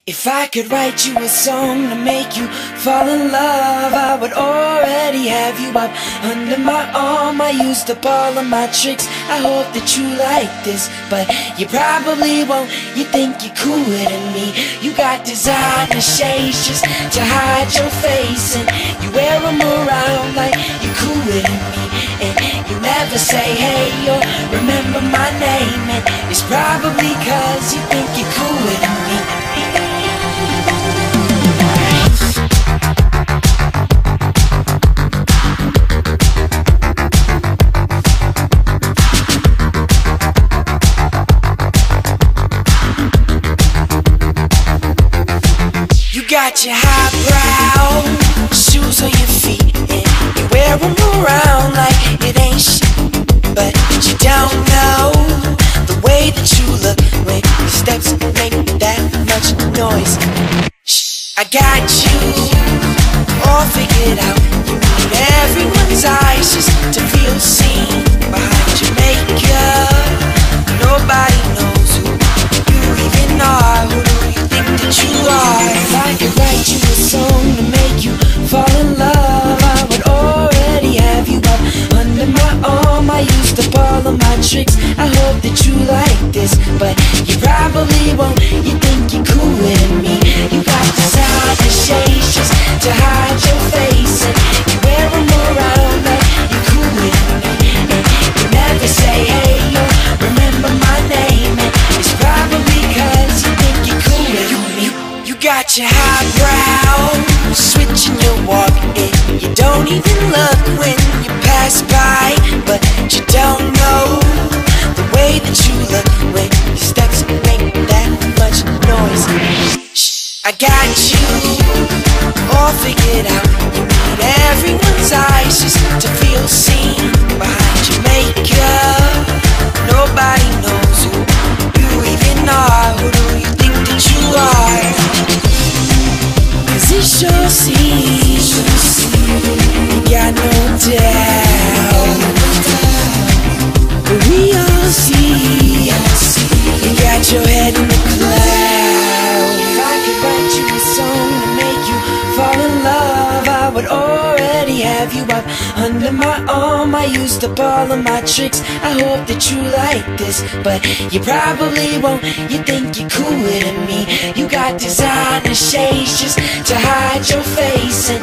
If I could write you a song to make you fall in love, I would already have you up under my arm. I used up all of my tricks, I hope that you like this, but you probably won't. You think you're cooler than me. You got designer shades just to hide your face, and you wear them around like you're cooler than me. And you never say hey or remember my name, and it's probably cause you think you're cooler than me. You got your highbrow shoes on your feet, and you wear them around like it ain't shit, but you don't know the way that you look when your steps make that much noise. Shh, I got you all figured out. You need everyone's eyes just to feel seen behind your makeup. Nobody knows who you even are. Who do you think that you are? If I could write you a song to make you fall in love, I would already have you up under my arm. I used up all of my tricks, I hope that you like this, but you probably won't. You think you're cooler than me. You got designer shades just to hide your face, and you wear them around like you're cooler than me. And you never say hey or remember my name, and it's probably cause you think you're cooler than me. You got your highbrow switching your walk, and you don't even look when you pass by, but you don't know the way that you look when your steps make that much noise. Shh, I got you all figured out. You need everyone's eyes just to feel seen behind your makeup. Nobody knows who you even are. Who do you think that you are? Cause it sure seems you got no doubt, but we all see you got your head in the clouds. If I could write you a song to make you fall in love, I would already have you up under my arm. I used up all of my tricks, I hope that you like this, but you probably won't. You think you're cooler than me. You got designer shades just to hide your face, and